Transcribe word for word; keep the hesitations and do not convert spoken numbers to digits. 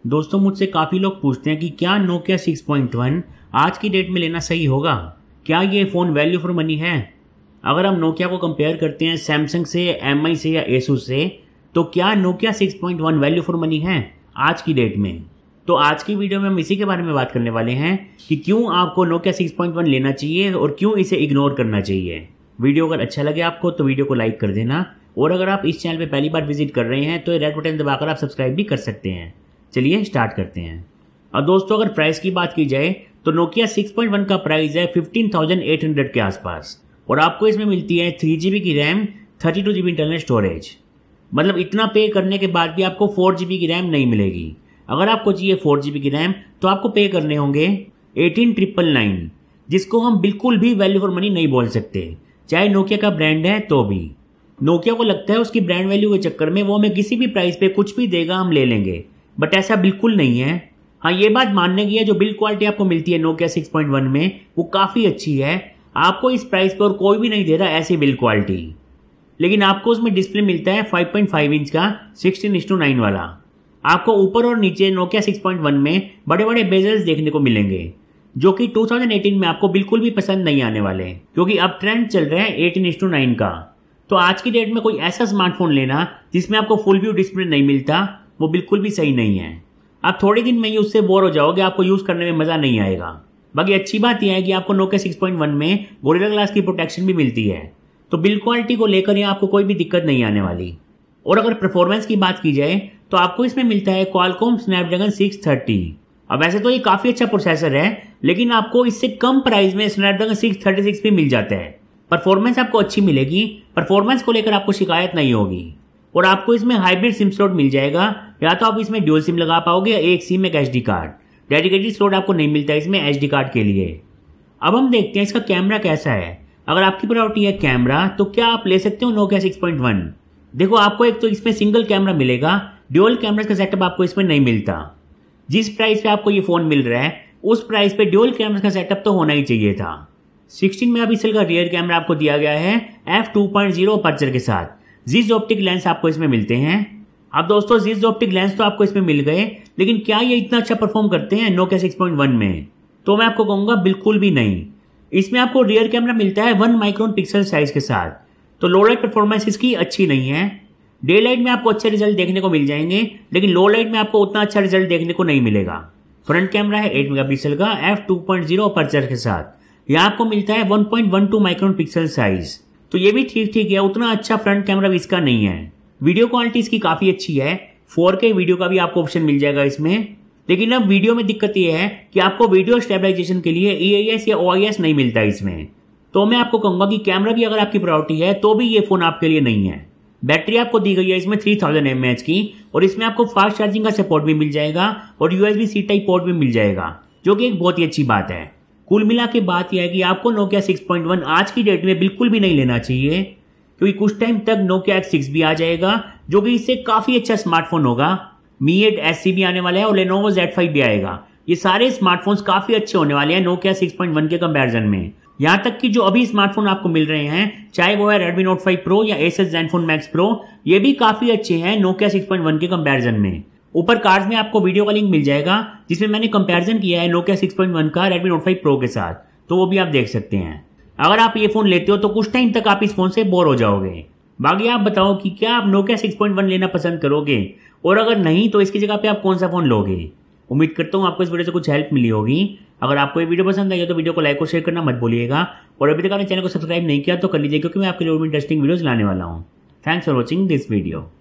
दोस्तों मुझसे काफ़ी लोग पूछते हैं कि क्या नोकिया सिक्स पॉइंट वन आज की डेट में लेना सही होगा। क्या ये फ़ोन वैल्यू फॉर मनी है? अगर हम नोकिया को कंपेयर करते हैं सैमसंग से, एम आई से या एसूस से, तो क्या Nokia six point one value for money है आज की डेट में? तो आज की वीडियो में हम इसी के बारे में बात करने वाले हैं कि क्यों आपको नोकिया सिक्स पॉइंट वन लेना चाहिए और क्यों इसे इग्नोर करना चाहिए। वीडियो अगर अच्छा लगे आपको तो वीडियो को लाइक कर देना, और अगर आप इस चैनल पे पहली बार विजिट कर रहे हैं तो रेड बटन दबाकर आप सब्सक्राइब भी कर सकते हैं। चलिए स्टार्ट करते हैं। और दोस्तों अगर प्राइस की बात की जाए तो नोकिया सिक्स पॉइंट वन का प्राइस है फिफ्टीन थाउजेंड एट हंड्रेड के आसपास, और आपको इसमें मिलती है थ्री जी बी की RAM, thirty two G B internal storage. मतलब इतना पे करने के बाद भी आपको फोर जी बी की रैम नहीं मिलेगी। अगर आपको चाहिए फोर जी बी की रैम तो आपको पे करने होंगे एटीन ट्रिपल नाइन, जिसको हम बिल्कुल भी वैल्यू फॉर मनी नहीं बोल सकते, चाहे नोकिया का ब्रांड है तो भी। नोकिया को लगता है उसकी ब्रांड वैल्यू के चक्कर में वो हमें किसी भी प्राइस पे कुछ भी देगा हम ले लेंगे, बट ऐसा बिल्कुल नहीं है। हाँ, ये बात मानने की है, जो बिल्ड क्वालिटी आपको मिलती है नोकिया सिक्स पॉइंट वन में वो काफ़ी अच्छी है। आपको इस प्राइस पर और कोई भी नहीं दे रहा ऐसी बिल्ड क्वालिटी, लेकिन आपको उसमें डिस्प्ले मिलता है फाइव पॉइंट फाइव इंच का सिक्सटीन इस टू नाइन वाला। आपको ऊपर और नीचे नोकिया सिक्स पॉइंट वन में बड़े बड़े बेजल्स देखने को मिलेंगे, जो कि टू थाउजेंड एटीन में आपको बिल्कुल भी पसंद नहीं आने वाले, क्योंकि अब ट्रेंड चल रहा है एटीन इस टू नाइन का। तो आज की डेट में कोई ऐसा स्मार्टफोन लेना जिसमें आपको फुल व्यू डिस्प्ले नहीं मिलता, वो बिल्कुल भी सही नहीं है। आप थोड़े दिन में ही उससे बोर हो जाओगे, आपको यूज़ करने में मज़ा नहीं आएगा। बाकी अच्छी बात यह है कि आपको नोकिया सिक्स पॉइंट वन में गोरिल्ला ग्लास की प्रोटेक्शन भी मिलती है, तो बिल्ड क्वालिटी को लेकर यहाँ आपको कोई भी दिक्कत नहीं आने वाली। और अगर परफॉर्मेंस की बात की जाए तो आपको इसमें मिलता है क्वालकॉम स्नैपड्रैगन सिक्स थर्टी। अब वैसे तो ये काफ़ी अच्छा प्रोसेसर है, लेकिन आपको इससे कम प्राइस में स्नैपड्रैगन सिक्स थर्टी सिक्स भी मिल जाता है। परफॉर्मेंस आपको अच्छी मिलेगी, परफॉर्मेंस को लेकर आपको शिकायत नहीं होगी। और आपको इसमें हाइब्रिड सिम स्लॉट मिल जाएगा, या तो आप इसमें ड्यूल सिम लगा पाओगे या एक सिम एक एचडी कार्ड। डेडिकेटेड स्लॉट आपको नहीं मिलता इसमें एचडी कार्ड के लिए। अब हम देखते हैं इसका कैमरा कैसा है। अगर आपकी प्रायोरिटी है कैमरा तो क्या आप ले सकते हो नोकिया सिक्स पॉइंट वन। देखो, आपको एक तो इसमें सिंगल कैमरा मिलेगा, ड्यूल कैमरा का सेटअप आपको इसमें नहीं मिलता। जिस प्राइस पे आपको ये फोन मिल रहा है उस प्राइस पे ड्यूल कैमरा का सेटअप तो होना ही चाहिए था। सिक्सटीन मेगापिक्सल का रियर कैमरा आपको दिया गया है F two point zero aperture के साथ। जिस ऑप्टिक लेंस आपको इसमें मिलते हैं। अब दोस्तों जिस ऑप्टिक लेंस तो आपको इसमें मिल गए, लेकिन क्या ये इतना अच्छा परफॉर्म करते हैं नोकिया सिक्स पॉइंट वन में? तो मैं आपको कहूंगा बिल्कुल भी नहीं। इसमें आपको रियर कैमरा मिलता है वन माइक्रोन पिक्सल साइज के साथ, तो लो लाइट परफॉर्मेंस इसकी अच्छी नहीं है। डे लाइट में आपको अच्छे रिजल्ट देखने को मिल जाएंगे, लेकिन लो लाइट में आपको उतना अच्छा रिजल्ट देखने को नहीं मिलेगा। फ्रंट कैमरा है एट मेगापिक्सल का F two point zero aperture के साथ। यहाँ आपको मिलता है one point one two micron pixel size, तो ये भी ठीक ठीक है, उतना अच्छा फ्रंट कैमरा भी इसका नहीं है। वीडियो क्वालिटी इसकी काफ़ी अच्छी है, फोर के वीडियो का भी आपको ऑप्शन मिल जाएगा इसमें। लेकिन अब वीडियो में दिक्कत ये है कि आपको वीडियो स्टेबलाइजेशन के लिए ई ए एस या ओ आई एस नहीं मिलता इसमें। तो मैं आपको कहूँगा कि कैमरा भी अगर आपकी प्रायोरिटी है तो भी ये फ़ोन आपके लिए नहीं है। बैटरी आपको दी गई है इसमें थ्री थाउजेंड एम एच की, और इसमें आपको फास्ट चार्जिंग का सपोर्ट भी मिल जाएगा और U S B C type port भी मिल जाएगा, जो कि एक बहुत ही अच्छी बात है। कुल मिला के बात यह है कि आपको नोकिया सिक्स पॉइंट वन आज की डेट में बिल्कुल भी नहीं लेना चाहिए, क्योंकि कुछ टाइम तक नोकिया एक्स सिक्स भी आ जाएगा, जो कि इससे काफ़ी अच्छा स्मार्टफोन होगा। मी एट एस सी भी आने वाला है और लेनोवो जेड फाइव भी आएगा। ये सारे स्मार्टफोन्स काफ़ी अच्छे होने वाले हैं नोकिया सिक्स पॉइंट वन के कंपैरिजन में। यहाँ तक कि जो अभी स्मार्टफोन आपको मिल रहे हैं, चाहे वो है रेडमी नोट फाइव प्रो या एसस ज़ेनफोन मैक्स प्रो, ये भी काफ़ी अच्छे हैं नोकिया सिक्स पॉइंट वन के कंपैरिजन में। ऊपर कार्ड्स में आपको वीडियो का लिंक मिल जाएगा, जिसमें मैंने कंपैरिजन किया है नोकिया सिक्स पॉइंट वन का रेडमी नोट फाइव प्रो के साथ, तो वो भी आप देख सकते हैं। अगर आप ये फ़ोन लेते हो तो कुछ टाइम तक आप इस फ़ोन से बोर हो जाओगे। बाकी आप बताओ कि क्या आप नोकिया सिक्स पॉइंट वन लेना पसंद करोगे, और अगर नहीं तो इसकी जगह पे आप कौन सा फ़ोन लोगे। उम्मीद करता हूँ आपको इस वीडियो से कुछ हेल्प मिली होगी। अगर आपको ये वीडियो पसंद आई तो वीडियो को लाइक और शेयर करना मत भूलिएगा, और अभी तक आपने चैनल को सब्सक्राइब नहीं किया तो कर लीजिए, क्योंकि मैं आपके लिए इंटरेस्टिंग वीडियोज़ लाने वाला हूँ। Thanks for watching this video.